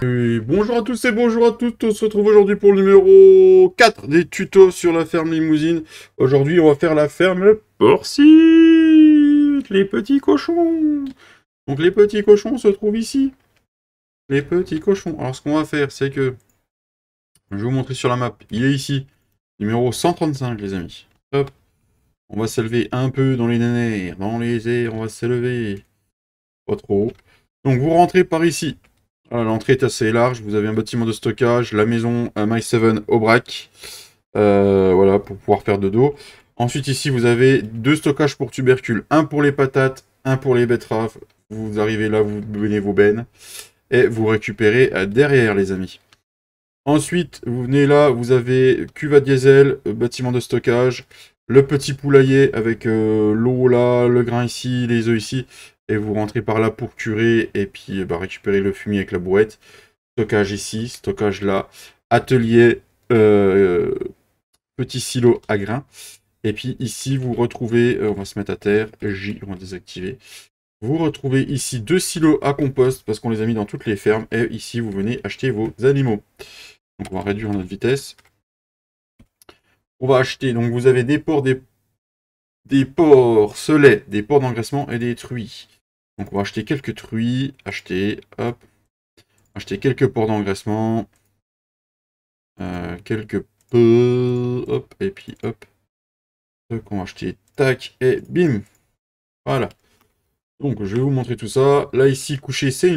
Et bonjour à tous et bonjour à toutes, on se retrouve aujourd'hui pour le numéro 4 des tutos sur la ferme Limousine. Aujourd'hui on va faire la ferme porcine, les petits cochons. Donc les petits cochons se trouvent ici, les petits cochons. Alors ce qu'on va faire c'est que, je vais vous montrer sur la map, il est ici, numéro 135 les amis. Hop, on va s'élever un peu dans les nerfs, dans les airs, on va s'élever, pas trop haut. Donc vous rentrez par ici. L'entrée est assez large, vous avez un bâtiment de stockage, la maison My7 Aubrac, voilà, pour pouvoir faire de dos. Ensuite, ici, vous avez deux stockages pour tubercules, un pour les patates, un pour les betteraves. Vous arrivez là, vous menez vos bennes, et vous récupérez derrière, les amis. Ensuite, vous venez là, vous avez cuve à diesel, bâtiment de stockage, le petit poulailler avec l'eau là, le grain ici, les œufs ici, et vous rentrez par là pour curer et puis récupérer le fumier avec la brouette. Stockage ici, stockage là, atelier, euh, petit silo à grains. Et puis ici, vous retrouvez, on va se mettre à terre, J, on va désactiver. Vous retrouvez ici deux silos à compost parce qu'on les a mis dans toutes les fermes. Et ici, vous venez acheter vos animaux. Donc on va réduire notre vitesse. On va acheter, donc vous avez des porcs, des porcs selets, des porcs d'engraissement et des truies. Donc on va acheter quelques truies, acheter, hop, acheter quelques porcs d'engraissement, quelques peu, hop, et puis hop, qu'on va acheter, tac, et bim, voilà. Donc je vais vous montrer tout ça. Là ici, couché, c'est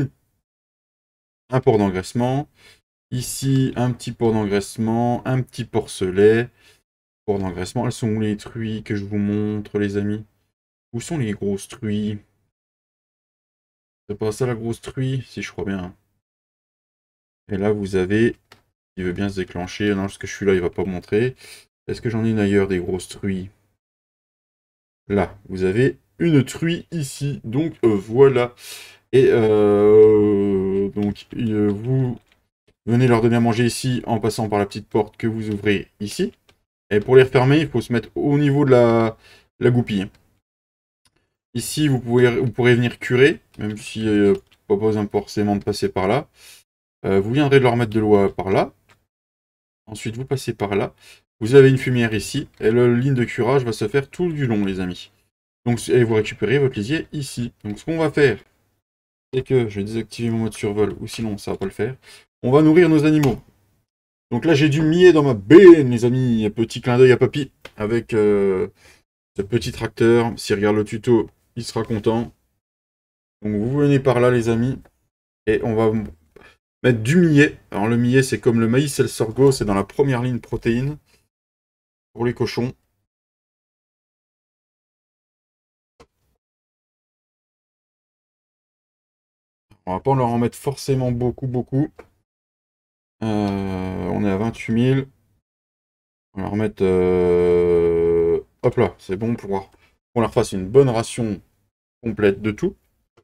un porc d'engraissement. Ici, un petit porc d'engraissement, un petit porcelet. Porc d'engraissement, elles sont où les truies que je vous montre, les amis? Où sont les grosses truies? C'est pas ça la grosse truie? Si, je crois bien. Et là, vous avez... Il veut bien se déclencher. Non, parce que je suis là, il va pas montrer. Est-ce que j'en ai une ailleurs des grosses truies? Là, vous avez une truie ici. Donc, voilà. Et donc, vous venez leur donner à manger ici en passant par la petite porte que vous ouvrez ici. Et pour les refermer, il faut se mettre au niveau de la goupille. Ici, vous pourrez venir curer, même si pas besoin forcément de passer par là. Vous viendrez de leur mettre de l'eau par là. Ensuite, vous passez par là. Vous avez une fumière ici. Et la ligne de curage va se faire tout du long, les amis. Donc, et vous récupérez votre lisier ici. Donc, ce qu'on va faire, c'est que je vais désactiver mon mode survol, ou sinon, ça va pas le faire. On va nourrir nos animaux. Donc là, j'ai du millet dans ma benne, les amis. Un petit clin d'œil à Papy, avec ce petit tracteur. S'il regarde le tuto, il sera content. Donc, vous venez par là, les amis. Et on va mettre du millet. Alors, le millet, c'est comme le maïs et le sorgho. C'est dans la première ligne protéine pour les cochons. On va pas leur en mettre forcément beaucoup, beaucoup. On est à 28 000. On va leur mettre... hop là, c'est bon pour qu'on leur fasse une bonne ration complète de tout.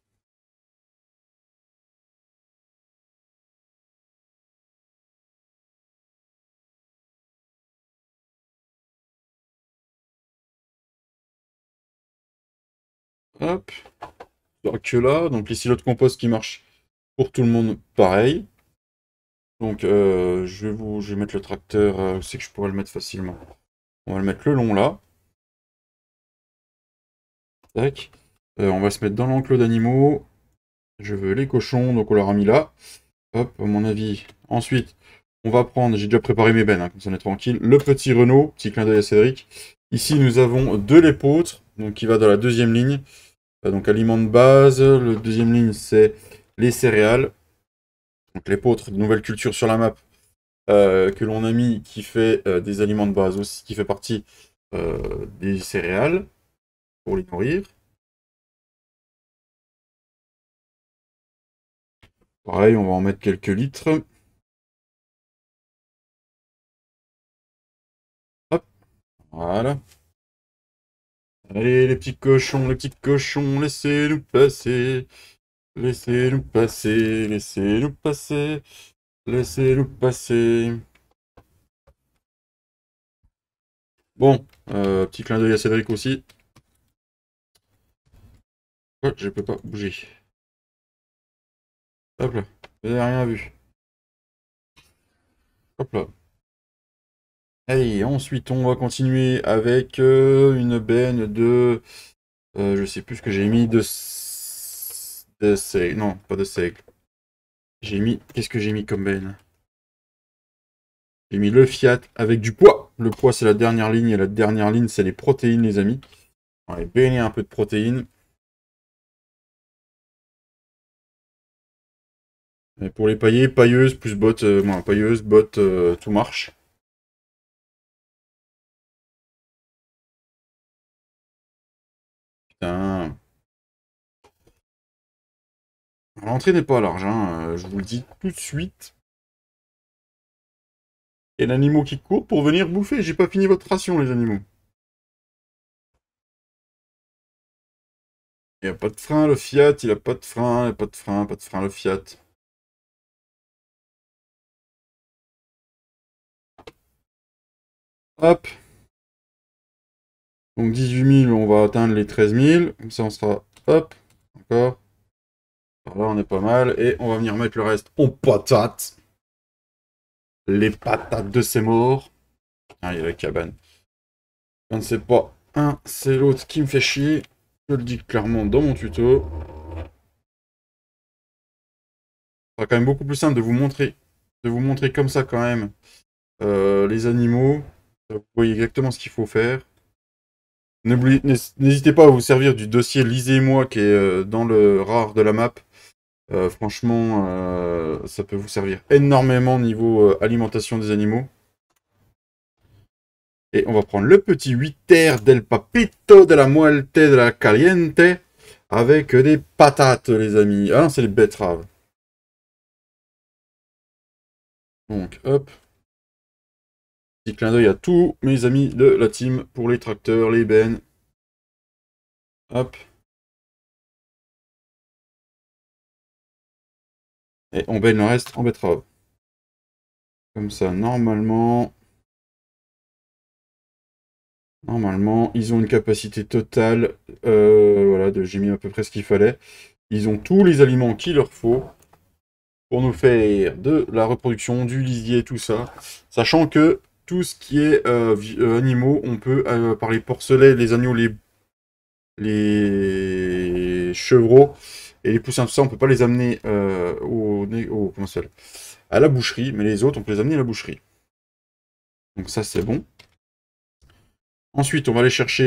Hop. Que là, donc les silos de compost qui marchent pour tout le monde, pareil. Donc je vais mettre le tracteur, où c'est que je pourrais le mettre facilement. On va le mettre le long là. Tac. On va se mettre dans l'enclos d'animaux. Je veux les cochons, donc on leur a mis là. Hop, à mon avis. Ensuite, on va prendre, j'ai déjà préparé mes bennes, hein, comme ça on est tranquille. Le petit Renault, petit clin d'œil à Cédric. Ici, nous avons de l'épeautre, donc qui va dans la deuxième ligne. Donc aliment de base. Le deuxième ligne, c'est les céréales. Donc l'épeautre, nouvelle culture sur la map, que l'on a mis, qui fait des aliments de base aussi, qui fait partie des céréales, pour les nourrir. Pareil, on va en mettre quelques litres. Hop, voilà. Allez, les petits cochons, laissez-nous passer. Laissez-nous passer, laissez-nous passer. Laissez-nous passer. Bon, petit clin d'œil à Cédric aussi. Ouais, je peux pas bouger. Hop là, vous n'avez rien vu. Hop là. Allez, ensuite on va continuer avec une benne de... je sais plus ce que j'ai mis de seigle. Non, pas de seigle. J'ai mis... Qu'est-ce que j'ai mis comme benne? J'ai mis le Fiat avec du poids. Le poids, c'est la dernière ligne. Et la dernière ligne, c'est les protéines, les amis. On va baigner un peu de protéines. Et pour les pailler, pailleuse plus botte. Pailleuse, botte, tout marche. Putain. L'entrée n'est pas large, hein. Je vous le dis tout de suite. Il y a l'animal qui court pour venir bouffer. J'ai pas fini votre ration, les animaux. Il n'y a pas de frein, le Fiat, il a pas de frein, il a pas de frein, pas de frein, le Fiat. Hop. Donc 18 000, on va atteindre les 13 000. Comme ça, on sera... Hop. Encore. Par là, on est pas mal. Et on va venir mettre le reste en patates. Les patates de ces morts. Ah, il y a la cabane. Je ne sais pas. Un, c'est l'autre qui me fait chier. Je le dis clairement dans mon tuto. Ce sera quand même beaucoup plus simple de vous montrer. De vous montrer comme ça quand même. Les animaux. Vous voyez exactement ce qu'il faut faire. N'hésitez pas à vous servir du dossier Lisez-moi qui est dans le rare de la map. Franchement, ça peut vous servir énormément niveau alimentation des animaux. Et on va prendre le petit 8 terre del papito de la muerte de la caliente avec des patates, les amis. Ah non, c'est les betteraves. Donc, hop. Petit clin d'œil à tous mes amis de la team pour les tracteurs, les bennes. Hop. Et on baigne le reste en betterave. Comme ça, normalement... Normalement, ils ont une capacité totale. Voilà, j'ai mis à peu près ce qu'il fallait. Ils ont tous les aliments qu'il leur faut pour nous faire de la reproduction, du lisier, tout ça. Sachant que tout ce qui est animaux, on peut, par les porcelets, les agneaux, les chevreaux et les poussins, tout ça, on peut pas les amener comment ça s'appelle, à la boucherie, mais les autres, on peut les amener à la boucherie. Donc ça, c'est bon. Ensuite, on va aller chercher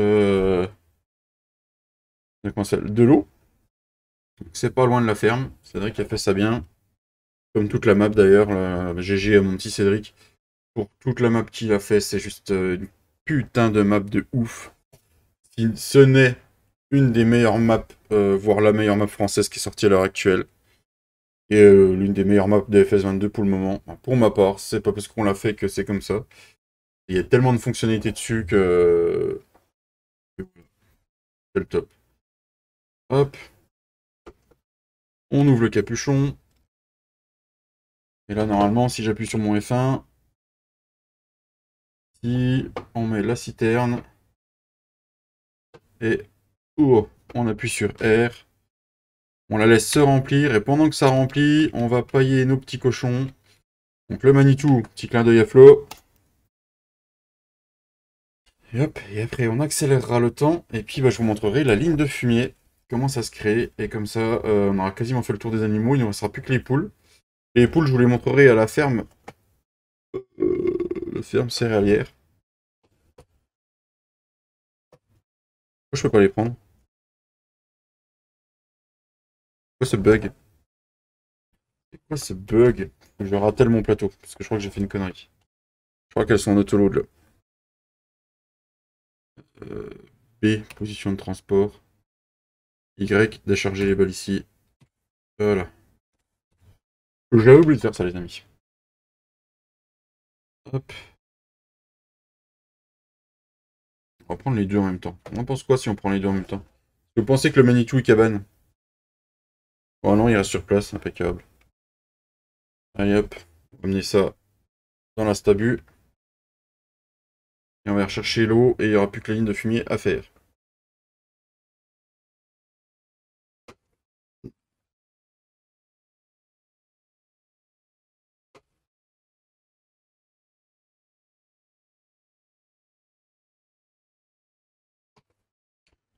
de l'eau. C'est pas loin de la ferme. Cédric a fait ça bien. Comme toute la map d'ailleurs. GG à mon petit Cédric. Pour toute la map qu'il a fait, c'est juste une putain de map de ouf. Si ce n'est une des meilleures maps, voire la meilleure map française qui est sortie à l'heure actuelle. Et l'une des meilleures maps de FS22 pour le moment. Pour ma part, c'est pas parce qu'on l'a fait que c'est comme ça. Il y a tellement de fonctionnalités dessus que c'est le top. Hop. On ouvre le capuchon. Et là, normalement, si j'appuie sur mon F1, si on met la citerne, et on appuie sur R, on la laisse se remplir, et pendant que ça remplit, on va pailler nos petits cochons. Donc le Manitou, petit clin d'œil à Flo. Et hop, et après on accélérera le temps, et puis bah, je vous montrerai la ligne de fumier, comment ça se crée, et comme ça, on aura quasiment fait le tour des animaux, il ne restera plus que les poules. Les poules, je vous les montrerai à la ferme, la ferme céréalière. Pourquoi je peux pas les prendre? Pourquoi ce bug? C'est quoi ce bug? Je ratelle mon plateau, parce que je crois que j'ai fait une connerie. Je crois qu'elles sont en autoload là. B, position de transport. Y, décharger les balles ici. Voilà. J'avais oublié de faire ça, les amis. Hop. On va prendre les deux en même temps. On en pense quoi si on prend les deux en même temps? Vous pensez que le Manitou il cabane? Oh non, il reste sur place, impeccable. Allez hop, on va amener ça dans la stabu. Et on va rechercher l'eau et il n'y aura plus que la ligne de fumier à faire.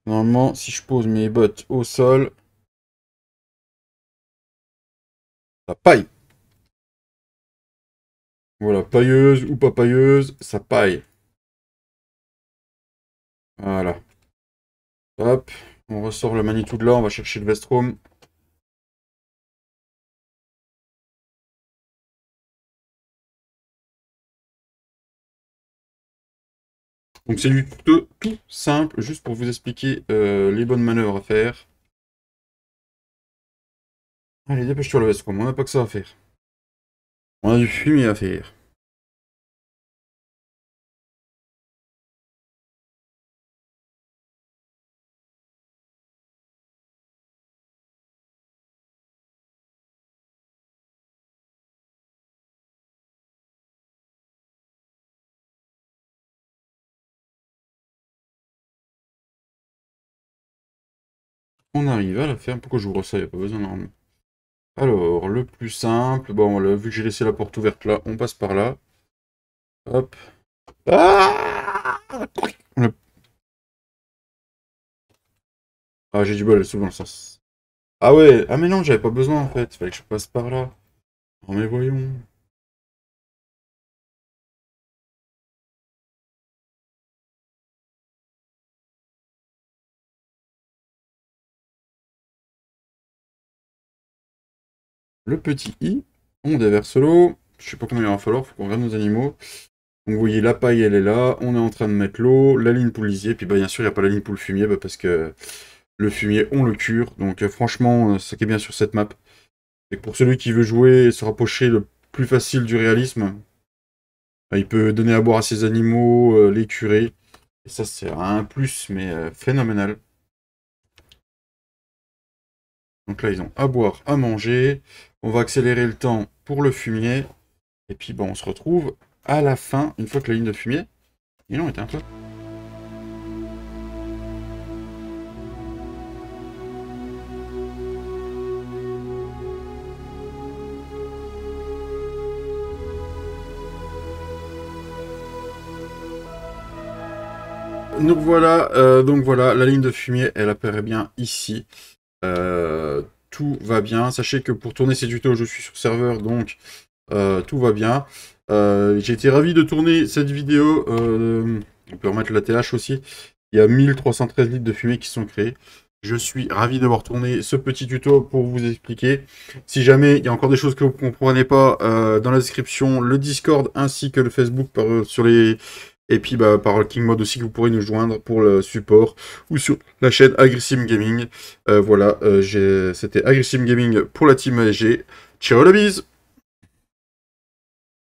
Normalement, si je pose mes bottes au sol, ça paille. Voilà, pailleuse ou pas pailleuse, ça paille. Voilà. Hop, on ressort le Manitou de là, on va chercher le Vestrom. Donc c'est du tout simple, juste pour vous expliquer les bonnes manœuvres à faire. Allez, dépêche-toi le Vestrom, on n'a pas que ça à faire. On a du fumier à faire. On arrive à la ferme. Pourquoi j'ouvre ça? Il n'y a pas besoin normalement. Alors, le plus simple, bon, là, vu que j'ai laissé la porte ouverte là, on passe par là. Hop. Ah, ah, j'ai du bol, elle s'ouvre dans le sens. Ah ouais, ah mais non, j'avais pas besoin en fait, fallait que je passe par là. Oh mais voyons. Le petit i, on déverse l'eau. Je sais pas combien il va falloir, faut qu'on regarde nos animaux. Donc vous voyez, la paille elle est là, on est en train de mettre l'eau, la ligne pour le lisier, puis bah bien sûr il n'y a pas la ligne pour le fumier, bah, parce que le fumier on le cure. Donc franchement, ce qui est bien sur cette map, c'est que pour celui qui veut jouer et se rapprocher le plus facile du réalisme, bah, il peut donner à boire à ses animaux, les curer. Et ça c'est un plus, mais phénoménal. Donc là ils ont à boire, à manger. On va accélérer le temps pour le fumier. Et puis bon, on se retrouve à la fin, une fois que la ligne de fumier... Et non, éteins-toi. Nous voilà, donc voilà, la ligne de fumier, elle apparaît bien ici. Tout va bien. Sachez que pour tourner ces tutos, je suis sur serveur, donc tout va bien. J'ai été ravi de tourner cette vidéo. On peut remettre la TH aussi. Il y a 1313 litres de fumée qui sont créés. Je suis ravi d'avoir tourné ce petit tuto pour vous expliquer. Si jamais il y a encore des choses que vous ne comprenez pas, dans la description, le Discord ainsi que le Facebook sur les... Et puis bah, par King Mode aussi que vous pourrez nous joindre pour le support ou sur la chaîne Agrissim Gaming. Voilà, c'était Agrissim Gaming pour la team ASG. Ciao la bise!